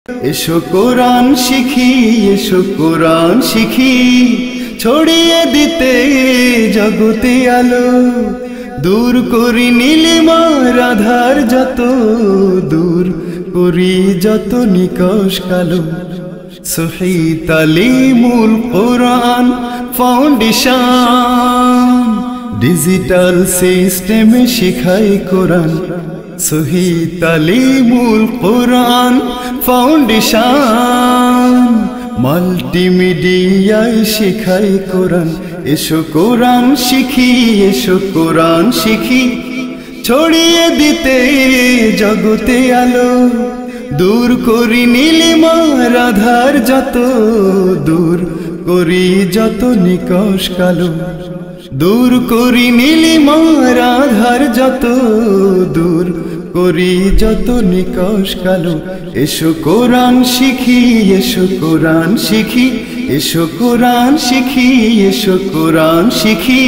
এসো কোরআন শিখি, এসো কোরআন শিখি, ছড়িয়ে দিতে জগতে আলো। দূর করি নীলিমার আধার যত, দূর করি যত নিকশ কালো। সহি তালিমুল কোরআন ফাউন্ডেশন, ডিজিটাল সিস্টেমে শিখাই কোরআন। সহি তালিমুল কোরআন ফাউন্ডেশন, মাল্টিমিডিয়ায় শিখাই কোরআন। এসো কোরআন শিখি, এসো কোরআন শিখি, ছড়িয়ে দিতে জগতে আলো। দূর করি নীলিমার আধার যত, দূর করি যত নিকশ কালো। দূর করি নীলিমার আধার যত, দূর করি যত নিকশ কালো। এসো কোরআন শিখি, এসো কোরআন শিখি, এসো কোরআন শিখি, এসো কোরআন শিখি।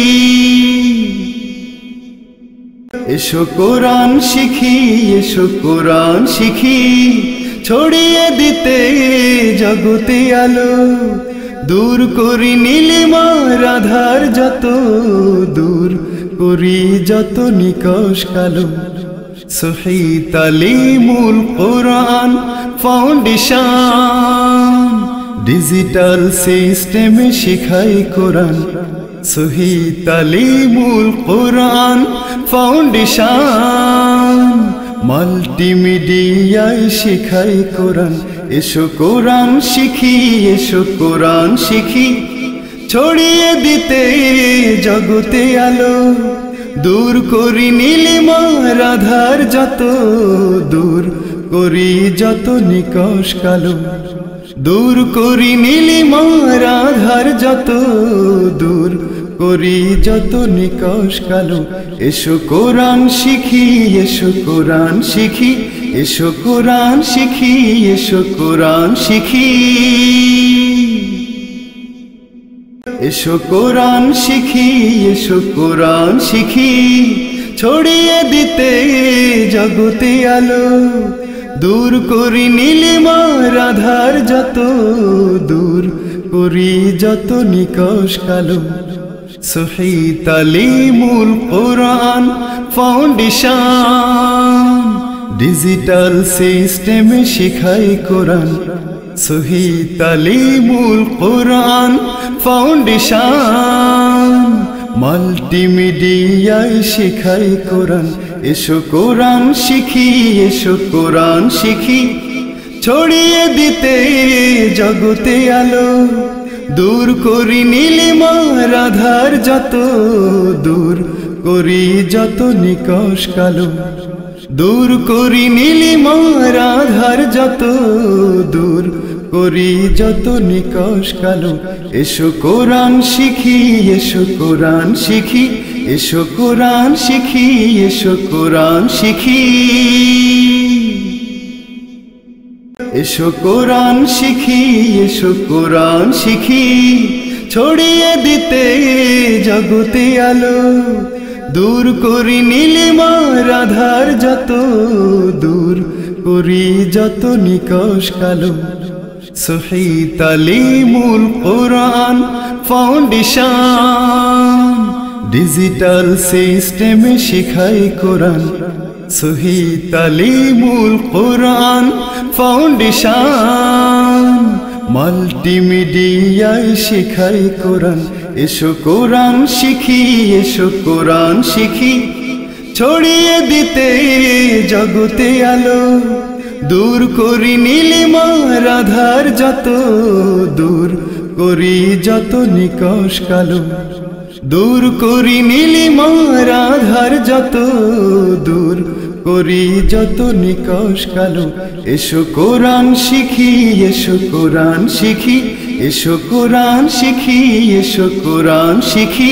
এসো কোরআন শিখি, এসো কোরআন শিখি, ছড়িয়ে দিতে জগতে আলো। দূর করি নীলিমার আধার যত, দূর করি যত নিকশ কালো। সহি তালিমুল কোরআন ফাউন্ডেশন, ডিজিটাল সিস্টেমে শিখাই কোরআন। সহি তালিমুল কোরআন ফাউন্ডেশন, মাল্টিমিডিয়ায় শিখাই কোরআন। এসো কোরআন শিখি, এসো কোরআন শিখি, ছড়িয়ে দিতে জগতে আলো। দূর করি নীলিমার আধার যত, দূর করি যত নিকশ কালো। দূর করি নীলিমার আধার যত, দূর করি যত নিকশ কালো। এসো কোরআন শিখি, এসো কোরআন শিখি, এসো কোরআন শিখি, এসো কোরআন শিখি। এসো কোরআন শিখি, এসো কোরআন শিখি, ছড়িয়ে দিতে জগতে আলো। দূর করি নীলিমার আধার যত, দূর করি যত নিকশ কালো। সহি তালিমুল কোরআন ফাউন্ডেশন, ডিজিটাল সিস্টেমে শিখাই কোরআন। সহি তালিমুল কোরআন ফাউন্ডেশন, মাল্টিমিডিয়ায় শিখাই কোরআন। এসো কোরআন শিখি, এসো কোরআন শিখি, ছড়িয়ে দিতে জগতে আলো। দূর করি নীলিমার আধার যত, দূর করি যত নিকশ কালো। দূর করি নীলিমার আধার যত, দূর করি যত নিকশ কালো। এসো কোরআন শিখি, এসো কোরআন শিখি, এসো কোরআন শিখি, এসো কোরআন শিখি। এসো কোরআন শিখি, এসো কোরআন শিখি, ছড়িয়ে দিতে জগতে আলো। দূর করি নীলিমার আধার যত, দূর করি যত নিকশ কালো। সহি তালিমুল কোরআন ফাউন্ডেশন, ডিজিটাল সিস্টেমে শিখাই কোরআন। সহি তালিমুল কোরআন ফাউন্ডেশন, মাল্টিমিডিয়ায় শিখাই কোরআন। এসো কোরআন শিখি, এসো কোরআন শিখি, ছড়িয়ে দিতে জগতে আলো। দূর করি নীলিমার আধার যত, দূর করি যত নিকশ কালো। দূর করি নীলিমার আধার যত, দূর করি যত নিকশ কালো। এসো কোরআন শিখি, এসো কোরআন শিখি, এসো কোরআন শিখি, এসো কোরআন শিখি।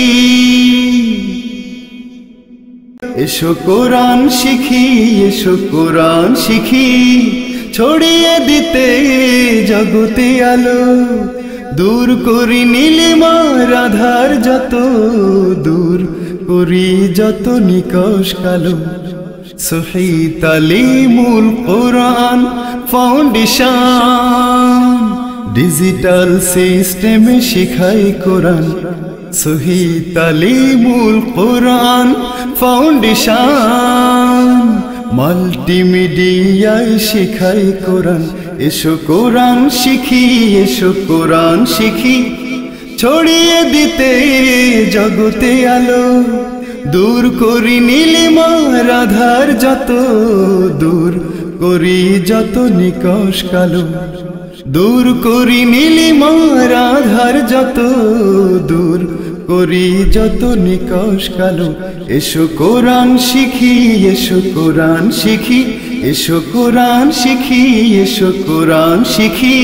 এসো কোরআন শিখি, এসো কোরআন শিখি, ছড়িয়ে দিতে জগতে আলো। দূর করি নীলিমার আধার যত, দূর করি যত নিকশ কালো। সহি তালিমুল কোরআন ফাউন্ডেশন, ডিজিটাল সিস্টেমে শেখায় কোরআন। সহি তালিমুল কোরআন ফাউন্ডেশন, মাল্টিমিডিয়ায় শেখায় কোরআন। এসো কোরআন শিখি, এসো কোরআন শিখি, ছড়িয়ে দিতে জগতে আলো। দূর করি নীলিমার আধার যত, দূর করি যত নিকষ কালো। দূর করি নীলিমার আধার যত, দূর করি যত নিকষ কালো। এসো কোরআন শিখি, এসো কোরআন শিখি, এসো কোরআন শিখি, এসো কোরআন শিখি।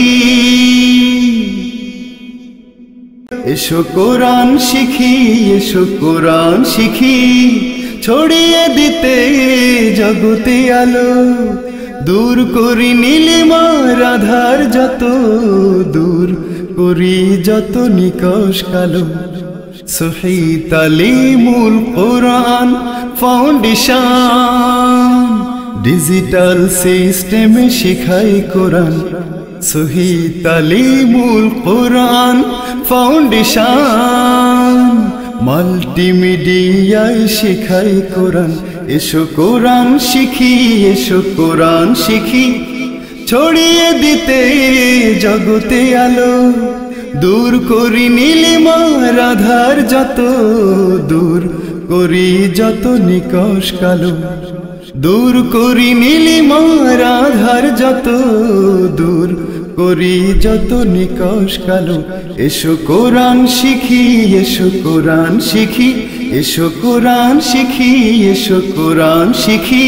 এসো কোরআন শিখি, এসো কোরআন শিখি, ছড়িয়ে দিতে জগতে আলো। দূর করি নীলিমার আধার যত, দূর করি যত নিকষ কালো। সহি তালিমুল কোরআন ফাউন্ডেশন, ডিজিটাল সিস্টেমে শেখায় কোরআন। সহি তালিমুল কোরআন ফাউন্ডেশন, মাল্টিমিডিয়ায় শেখায় কোরআন। এসো কোরআন শিখি, এসো কোরআন শিখি, ছড়িয়ে দিতে জগতে আলো। দূর করি নীলিমার আধার যত, দূর করি যত নিকষ কালো। দূর করি নীলিমার আধার যত, দূর করি যত নিকষ কালো। এসো কোরআন শিখি, এসো কোরআন শিখি, এসো কোরআন শিখি, এসো কোরআন শিখি।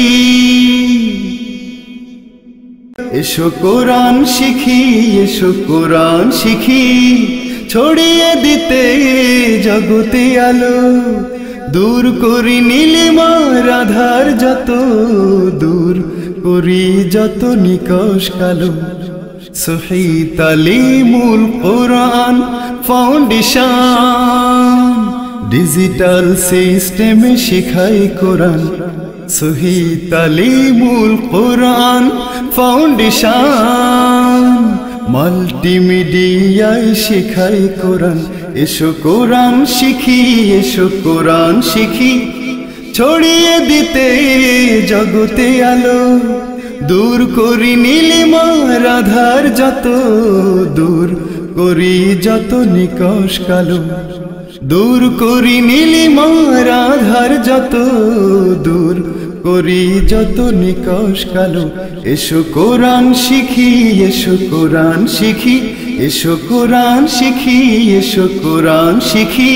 এসো কোরআন শিখি, এসো কোরআন শিখি, ছড়িয়ে দিতে জগতে আলো। দূর করি নীলিমার আধার যত, দূর করি যত নিকষ কালো। সহি তালিমুল কোরআন ফাউন্ডেশন, ডিজিটাল সিস্টেমে শেখায় কোরআন। সহি তালিমুল কোরআন ফাউন্ডেশন, মাল্টিমিডিয়ায় শেখায় কোরআন। এসো কোরআন শিখি, এসো কোরআন শিখি, ছড়িয়ে দিতে জগতে আলো। দূর করি নীলিমার আধার যত, দূর করি যত নিকষ কালো। দূর করি নীলিমার আধার যত, দূর করি যত নিকষ কালো। এসো কোরআন শিখি, এসো কোরআন শিখি, এসো কোরআন শিখি, এসো কোরআন শিখি।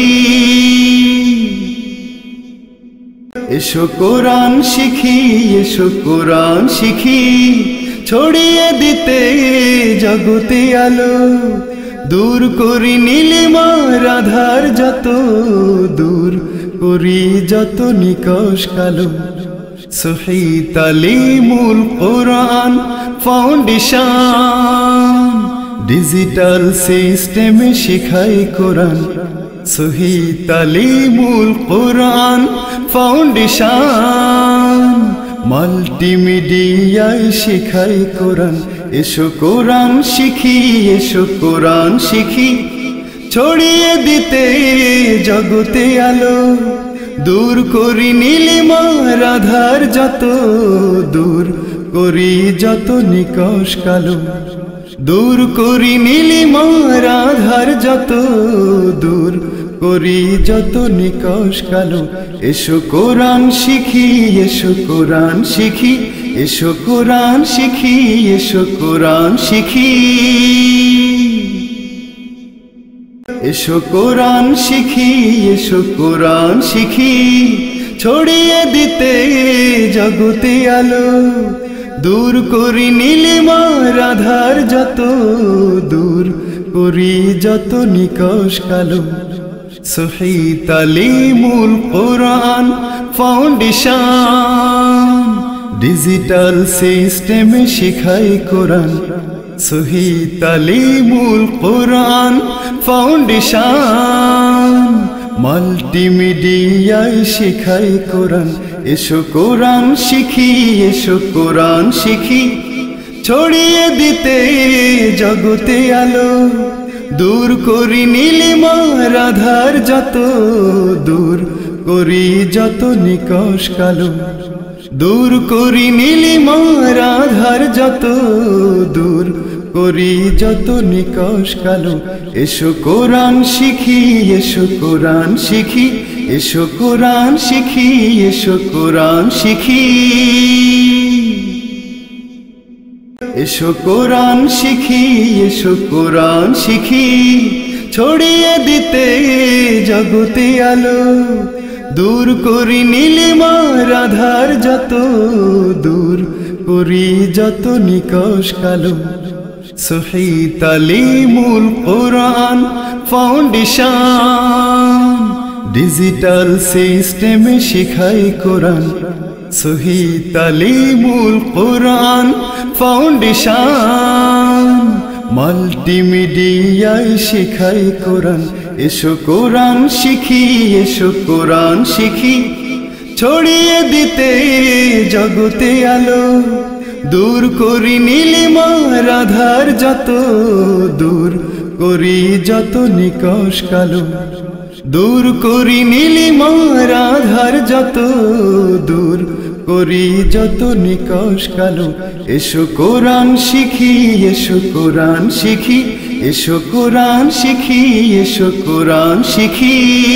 এসো কোরআন শিখি, এসো কোরআন শিখি, ছড়িয়ে দিতে জগতে আলো। দূর করি নীলিমার আধার যত, দূর করি যত নিকষ কালো। সহি তালিমুল কোরআন ফাউন্ডেশন, ডিজিটাল সিস্টেমে শেখায় কোরআন। সহি তালিমুল কোরআন ফাউন্ডেশন, মাল্টিমিডিয়ায় শেখায় কোরআন। এসো কোরআন শিখি, এসো কোরআন শিখি, ছড়িয়ে দিতে জগতে আলো। দূর করি নীলিমার আধার যত, দূর করি যত নিকষ কালো। দূর করি নীলিমার আধার যত, দূর করি যত নিকষ কালো। এসো কোরআন শিখি, এসো কোরআন শিখি, এসো কোরআন শিখি, এসো কোরআন শিখি। এসো কোরআন শিখি, এসো কোরআন শিখি, ছড়িয়ে দিতে জগতে আলো। দূর করি নীলিমার আধার যত, দূর করি যত নিকষ কালো। সহি তালিমুল কোরআন ফাউন্ডেশন, ডিজিটাল সিস্টেমে শেখায় কোরআন। সহি তালিমুল কোরআন ফাউন্ডেশন, মাল্টিমিডিয়ায় শেখায় কোরআন। এসো কোরআন শিখি, এসো কোরআন শিখি, ছড়িয়ে দিতে জগতে আলো। দূর করি নীলিমার আধার যত, দূর করি যত নিকষ কালো। দূর করি নীলিমার আধার যত, দূর করি যত নিকষ কালো। এসো কোরআন শিখি, এসো কোরআন শিখি, এসো কোরআন শিখি, এসো কোরআন শিখি। এসো কোরআন শিখি, এসো কোরআন শিখি, ছড়িয়ে দিতে জগতে আলো। দূর করি নীলিমার আধার যত, দূর করি যত নিকষ কালো। সহি তালিমুল কোরআন ফাউন্ডেশন, ডিজিটাল সিস্টেমে শিখাই কোরআন। সহি তালিমুল কোরআন ফাউন্ডেশন, মাল্টিমিডিয়ায় শিখাই কোরআন। এসো কোরআন শিখি, এসো কোরআন শিখি, ছড়িয়ে দিতে জগতে আলো। দূর করি নীলিমার আধার যত, দূর করি যত নিকষ কালো। দূর করি নীলিমার আধার যত, দূর করি যত নিকষ কালো। এসো কোরআন শিখি, এসো কোরআন শিখি, এসো কোরআন শিখি, এসো কোরআন শিখি।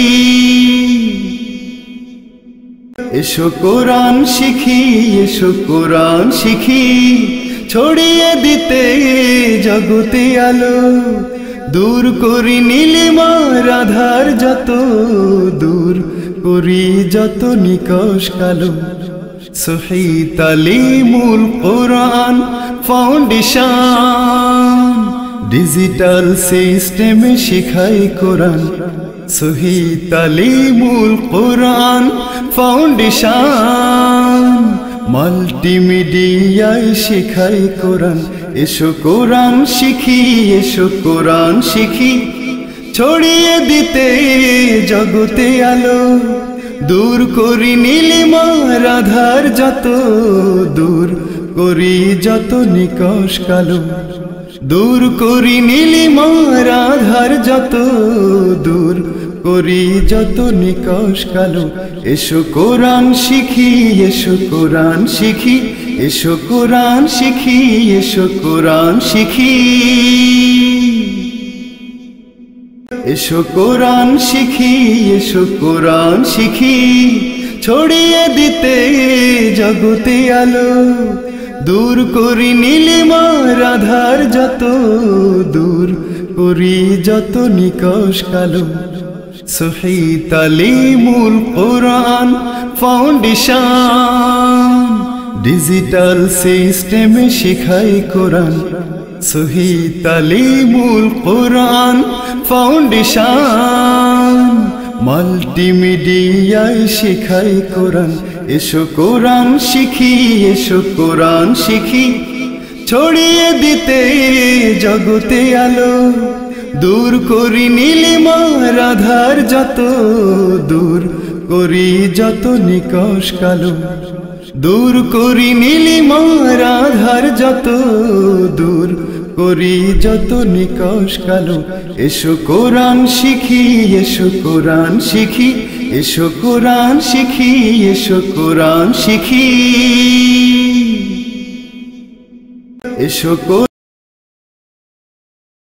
এসো কোরআন শিখি, এসো কোরআন শিখি, ছড়িয়ে দিতে জগতে আলো। দূর করি নীলিমার আধার যত, দূর করি যত নিকষ কালো। সহি তালিমুল কোরআন ফাউন্ডেশন, ডিজিটাল সিস্টেমে শিখাই কোরআন। সহি তালিমুল কোরআন ফাউন্ডেশন, মাল্টিমিডিয়ায় শিখাই কোরআন। এসো কোরআন শিখি, এসো কোরআন শিখি, ছড়িয়ে দিতে জগতে আলো। দূর করি নীলিমার আধার যত, দূর করি যত নিকষ কালো। দূর করি নীলিমার আধার যত, দূর করি যত নিকষ কালো। এসো কোরআন শিখি, এসো কোরআন শিখি, এসো কোরআন শিখি, এসো কোরআন শিখি। এসো কোরআন শিখি, এসো কোরআন শিখি, ছড়িয়ে দিতে জগতে আলো। দূর করি নীলিমার আধার যত, দূর করি যত নিকষ কালো। সহি তালিমুল কোরআন ফাউন্ডেশন, ডিজিটাল সিস্টেমে শিখাই কোরআন। সহি তালিমুল কোরআন ফাউন্ডেশন, মাল্টিমিডিয়ায় শিখাই কোরআন। এসো কোরআন শিখি, এসো কোরআন শিখি, ছড়িয়ে দিতে জগতে আলো। দূর করি নীলিমার আধার যত, দূর করি যত নিকষ কালো। দূর করি নীলিমার আধার যত, দূর করি যত নিকষ কালো। এসো কোরআন শিখি, এসো কোরআন শিখি, এসো কোরআন শিখি, এসো কোরআন শিখি। এসো